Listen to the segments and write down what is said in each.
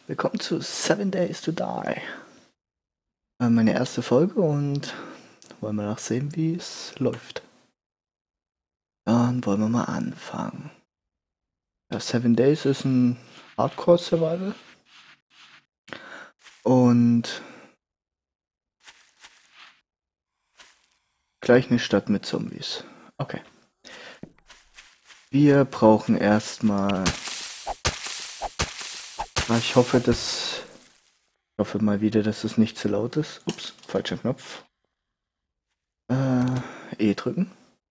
Willkommen zu 7 Days to Die. Meine erste Folge und wollen wir nachsehen, wie es läuft. Dann wollen wir mal anfangen. Ja, 7 Days ist ein Hardcore-Survival. Und gleich eine Stadt mit Zombies. Okay. Wir brauchen erstmal... Ich hoffe, mal wieder, dass es nicht zu laut ist. Ups, falscher Knopf. E drücken.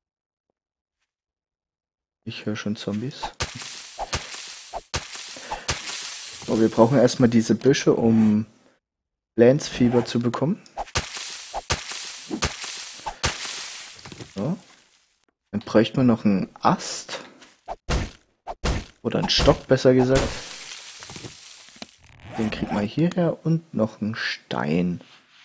Ich höre schon Zombies. Oh, wir brauchen erstmal diese Büsche, um Lance-Fieber zu bekommen. So. Dann bräuchte man noch einen Ast. Oder einen Stock, besser gesagt. Den kriegt man hierher und noch einen Stein.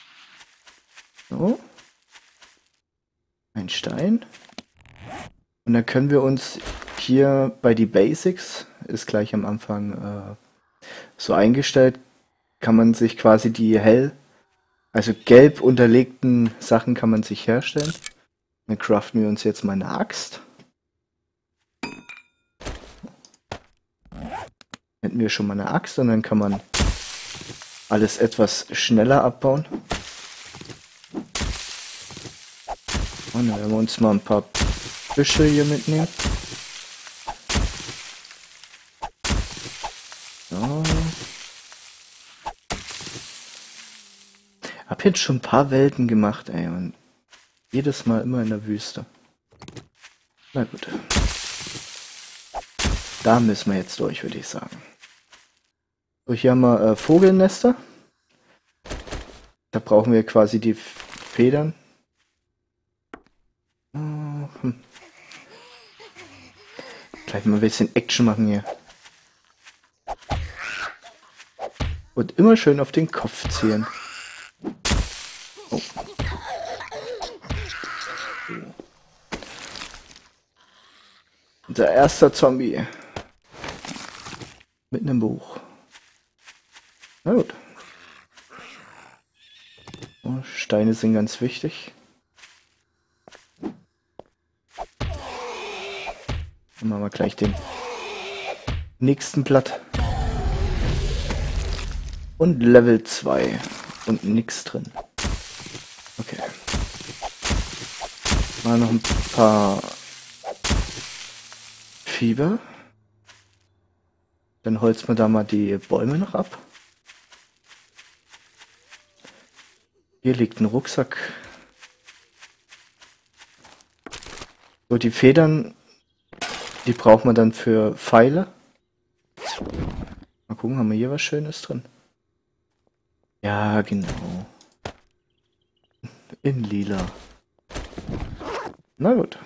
So. Ein Stein. Und dann können wir uns hier bei die Basics, ist gleich am Anfang so eingestellt, kann man sich quasi die also gelb unterlegten Sachen kann man sich herstellen. Dann craften wir uns jetzt mal eine Axt. Hätten wir schon mal eine Axt und dann kann man alles etwas schneller abbauen. Und dann werden wir uns mal ein paar Büsche hier mitnehmen. So. Hab jetzt schon ein paar Welten gemacht, ey, und jedes Mal immer in der Wüste. Na gut. Da müssen wir jetzt durch, würde ich sagen. So, hier haben wir Vogelnester. Da brauchen wir quasi die Federn. Gleich mal ein bisschen Action machen hier. Und immer schön auf den Kopf ziehen. Oh. Unser erster Zombie. Mit einem Buch. Na gut. Oh, Steine sind ganz wichtig. Dann machen wir gleich den nächsten Blatt. Und Level 2. Und nichts drin. Okay. Mal noch ein paar Fieber. Dann holzen wir da mal die Bäume noch ab. Hier liegt ein Rucksack. So, die Federn, die braucht man dann für Pfeile. Mal gucken, haben wir hier was Schönes drin? Ja, genau. In lila. Na gut.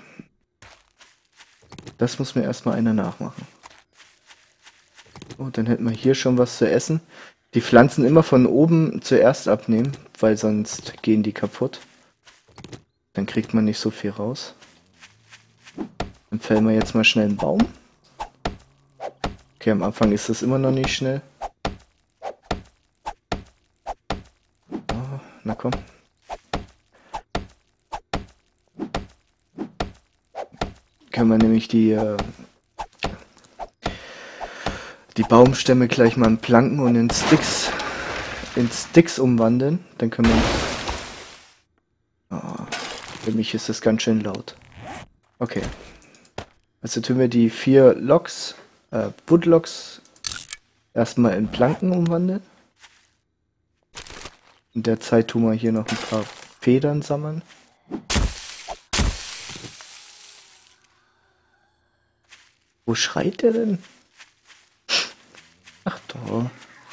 Das muss mir erstmal einer nachmachen. Und dann hätten wir hier schon was zu essen. Die Pflanzen immer von oben zuerst abnehmen, weil sonst gehen die kaputt. Dann kriegt man nicht so viel raus. Dann fällen wir jetzt mal schnell einen Baum. Okay, am Anfang ist das immer noch nicht schnell. Oh, na komm. Können wir nämlich die Baumstämme gleich mal in Planken und in Sticks umwandeln. Dann können wir... Oh, für mich ist das ganz schön laut. Okay. Also tun wir die 4 Loks, Woodloks erstmal in Planken umwandeln. In der Zeit tun wir hier noch ein paar Federn sammeln. Wo schreit der denn? Ach doch.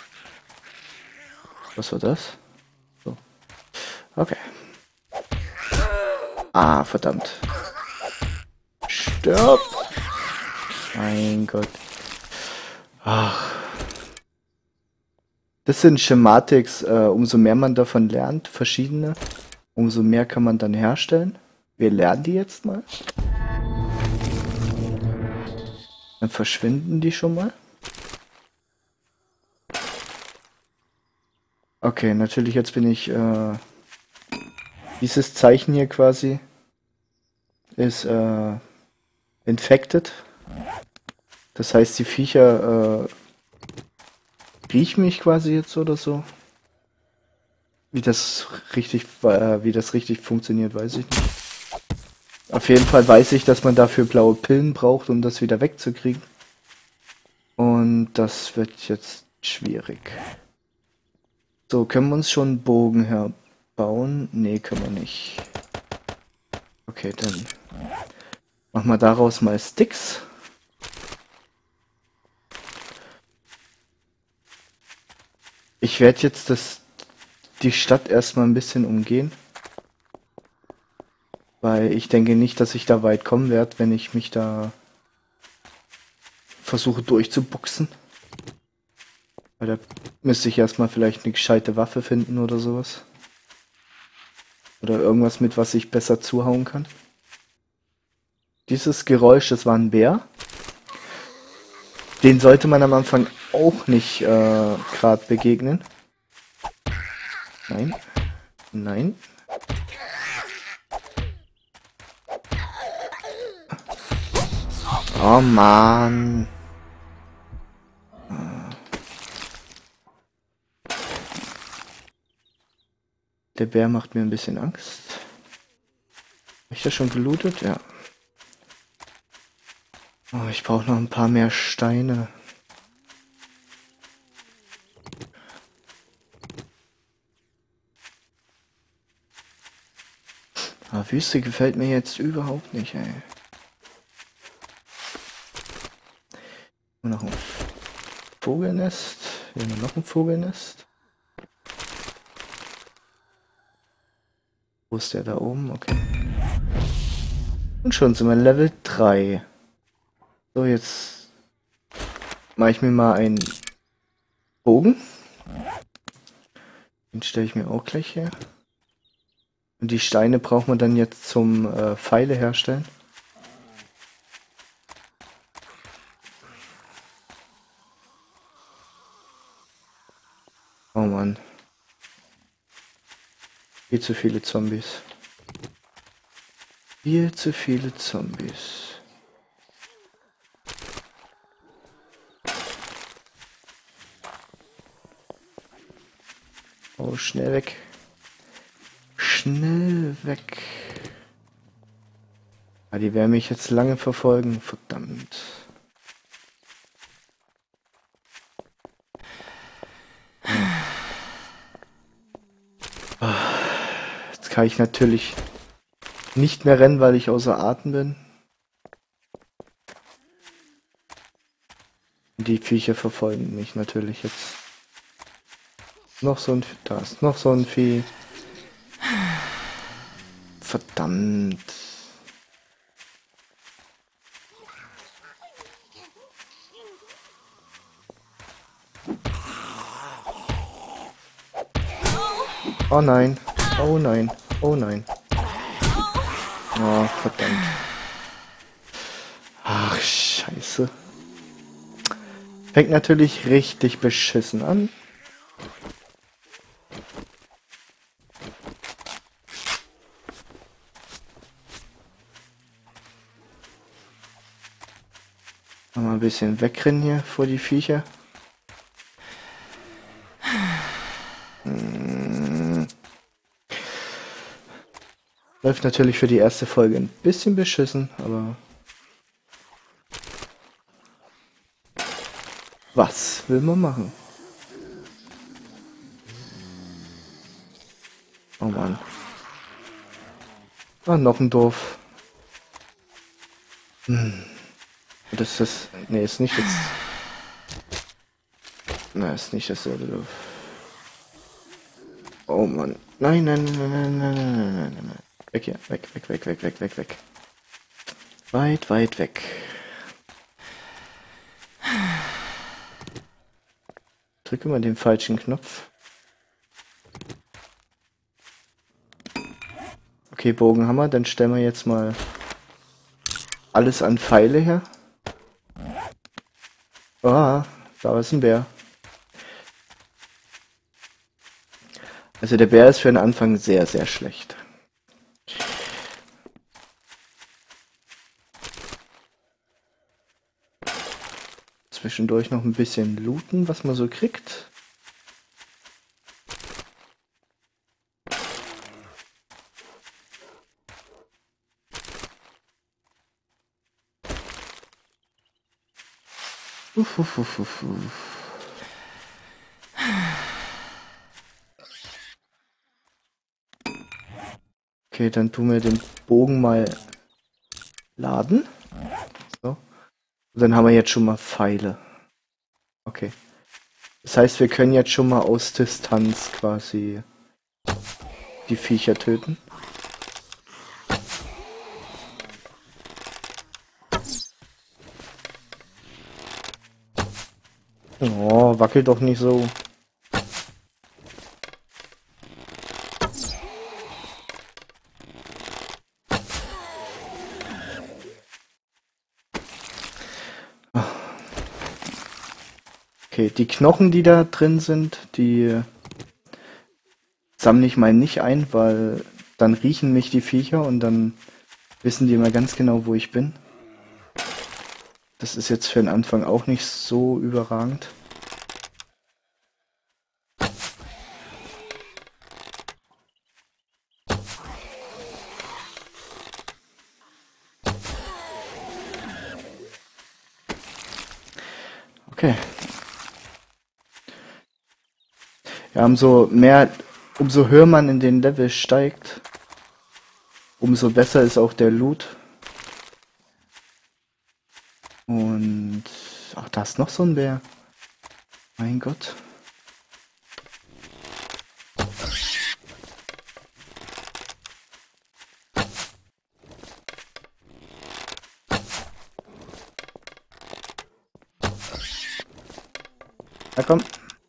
Was war das? So. Okay. Ah, verdammt. Stirb! Mein Gott. Ach. Das sind Schematics. Umso mehr man davon lernt, verschiedene, umso mehr kann man dann herstellen. Wir lernen die jetzt mal. Dann verschwinden die schon mal. Okay, natürlich, jetzt bin ich, dieses Zeichen hier quasi ist, infected. Das heißt, die Viecher, riechen mich quasi jetzt oder so. Wie das richtig funktioniert, weiß ich nicht. Auf jeden Fall weiß ich, dass man dafür blaue Pillen braucht, um das wieder wegzukriegen. Und das wird jetzt schwierig. So, können wir uns schon einen Bogen herbauen? Nee, können wir nicht. Okay, dann machen wir daraus mal Sticks. Ich werde jetzt die Stadt erstmal ein bisschen umgehen. Weil ich denke nicht, dass ich da weit kommen werde, wenn ich mich da versuche durchzuboxen. Weil da müsste ich erstmal vielleicht eine gescheite Waffe finden oder sowas. Oder irgendwas, mit was ich besser zuhauen kann. Dieses Geräusch, das war ein Bär. Den sollte man am Anfang auch nicht gerade begegnen. Nein. Nein. Oh Mann. Der Bär macht mir ein bisschen Angst. Habe ich das schon gelootet? Ja. Oh, ich brauche noch ein paar mehr Steine. Aber Wüste gefällt mir jetzt überhaupt nicht, ey. Noch ein Vogelnest. Hier haben wir noch ein Vogelnest. Wo ist der da oben? Okay. Und schon sind wir Level 3. So, jetzt mache ich mir mal einen Bogen. Den stelle ich mir auch gleich her. Und die Steine braucht man dann jetzt zum Pfeile herstellen. Oh Mann. Viel zu viele Zombies. Viel zu viele Zombies. Oh, schnell weg. Schnell weg. Ah, die werden mich jetzt lange verfolgen. Verdammt. Jetzt kann ich natürlich nicht mehr rennen, weil ich außer Atem bin. Die Viecher verfolgen mich natürlich jetzt. Noch so ein Vieh. Da ist noch so ein Vieh. Verdammt. Oh nein. Oh nein. Oh nein. Oh, verdammt. Ach, scheiße. Fängt natürlich richtig beschissen an. Mal ein bisschen wegrennen hier vor die Viecher. Läuft natürlich für die erste Folge ein bisschen beschissen, aber was will man machen? Oh Mann. Ah, noch ein Dorf. Das ist das. Nee, ist nicht das. Nein, ist nicht dasselbe Dorf. Oh Mann. Nein, nein, nein, nein, nein, nein, nein, nein, nein. Weg hier. Weg, weg, weg, weg, weg, weg, weg. Weit, weit weg. Drücke mal den falschen Knopf. Okay, Bogenhammer, dann stellen wir jetzt mal alles an Pfeile her. Ah, da ist ein Bär. Also der Bär ist für den Anfang sehr, sehr schlecht. Zwischendurch noch ein bisschen looten, was man so kriegt. Uff, uff, uff, uff, uff. Okay, dann tun wir den Bogen mal laden. So. Und dann haben wir jetzt schon mal Pfeile. Okay. Das heißt, wir können jetzt schon mal aus Distanz quasi die Viecher töten. Oh, wackelt doch nicht so. Okay, die Knochen, die da drin sind, die sammle ich mal nicht ein, weil dann riechen mich die Viecher und dann wissen die immer ganz genau, wo ich bin. Das ist jetzt für den Anfang auch nicht so überragend. Okay. Ja, umso höher man in den Level steigt, umso besser ist auch der Loot. Und ach, da ist noch so ein Bär. Mein Gott. Na komm.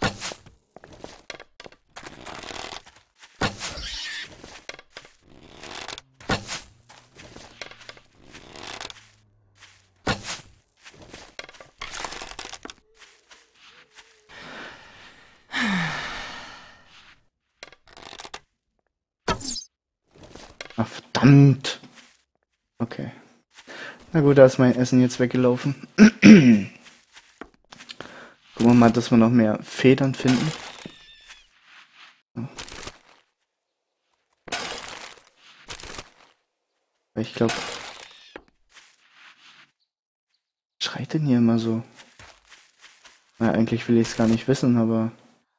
Ach, verdammt. Okay. Na gut, da ist mein Essen jetzt weggelaufen. Gucken wir mal, dass wir noch mehr Federn finden. Ich glaube... Schreit denn hier immer so? Na, eigentlich will ich es gar nicht wissen, aber...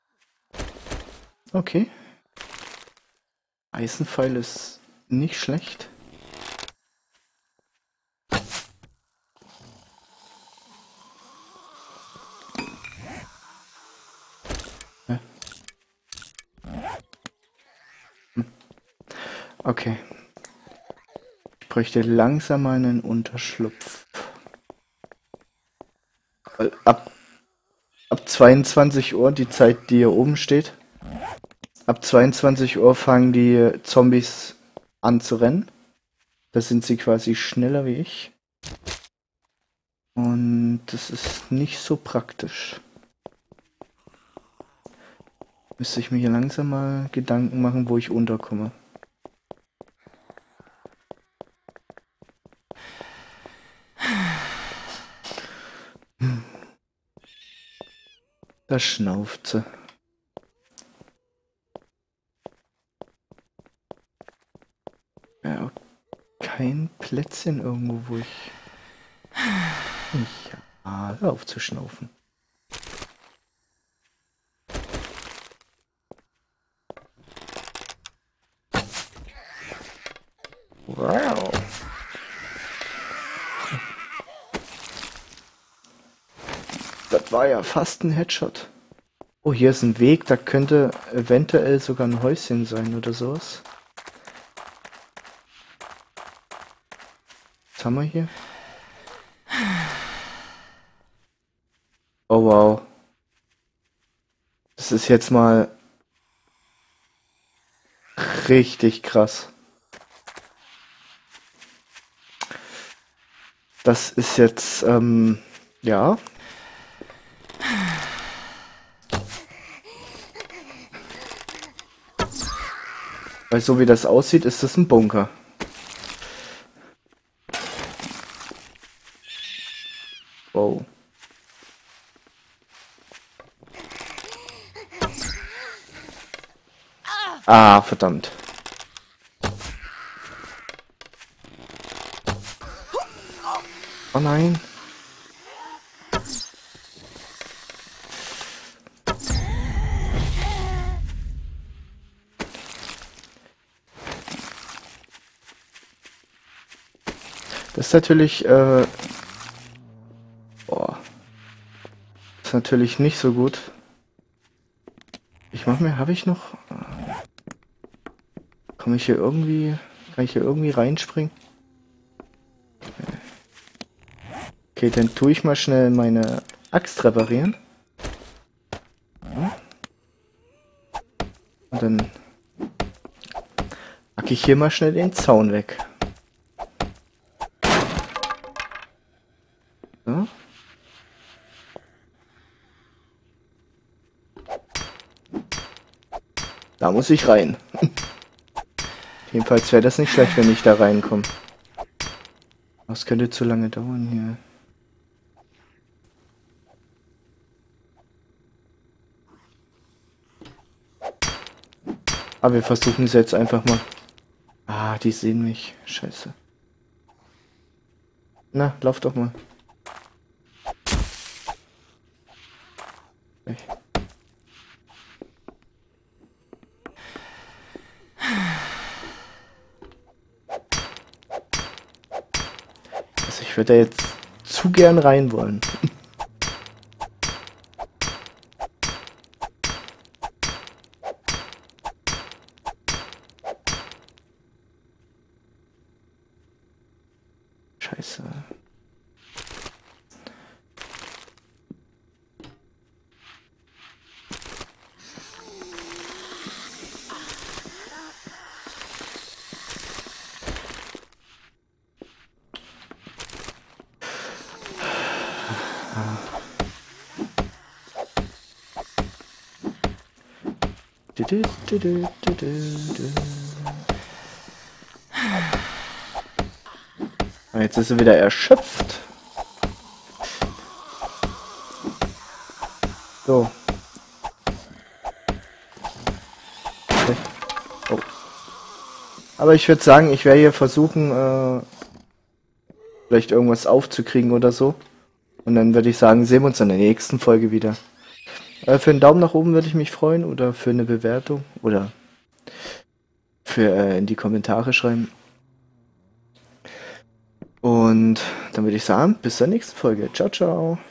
Okay. Eisenpfeil ist nicht schlecht. Okay. Ich bräuchte langsam mal einen Unterschlupf. Weil ab 22 Uhr, die Zeit, die hier oben steht, ab 22 Uhr fangen die Zombies an zu rennen. Da sind sie quasi schneller wie ich. Und das ist nicht so praktisch. Müsste ich mir hier langsam mal Gedanken machen, wo ich unterkomme. Da schnauft sie. Ja, kein Plätzchen irgendwo, wo ich... Ja, hör auf zu schnaufen. Wow. Das war ja fast ein Headshot. Oh, hier ist ein Weg, da könnte eventuell sogar ein Häuschen sein oder sowas. Was haben wir hier? Oh wow. Das ist jetzt mal richtig krass. Das ist jetzt, ja. Weil so wie das aussieht, ist das ein Bunker. Wow. Ah, verdammt. Oh nein. Das ist natürlich, boah. Das ist natürlich nicht so gut. Ich mach mir, habe ich noch? Komme ich hier irgendwie, kann ich hier irgendwie reinspringen? Okay, dann tue ich mal schnell meine Axt reparieren. Und dann hacke ich hier mal schnell den Zaun weg. So. Da muss ich rein. Jedenfalls wäre das nicht schlecht, wenn ich da reinkomme. Das könnte zu lange dauern hier. Aber wir versuchen es jetzt einfach mal. Ah, die sehen mich. Scheiße. Na, lauf doch mal. Okay. Also ich würde da jetzt zu gern rein wollen. Scheiße. Jetzt ist sie wieder erschöpft. So. Okay. Oh. Aber ich würde sagen, ich werde hier versuchen, vielleicht irgendwas aufzukriegen oder so. Und dann würde ich sagen, sehen wir uns in der nächsten Folge wieder. Für einen Daumen nach oben würde ich mich freuen oder für eine Bewertung oder für in die Kommentare schreiben. Und dann würde ich sagen, bis zur nächsten Folge. Ciao, ciao.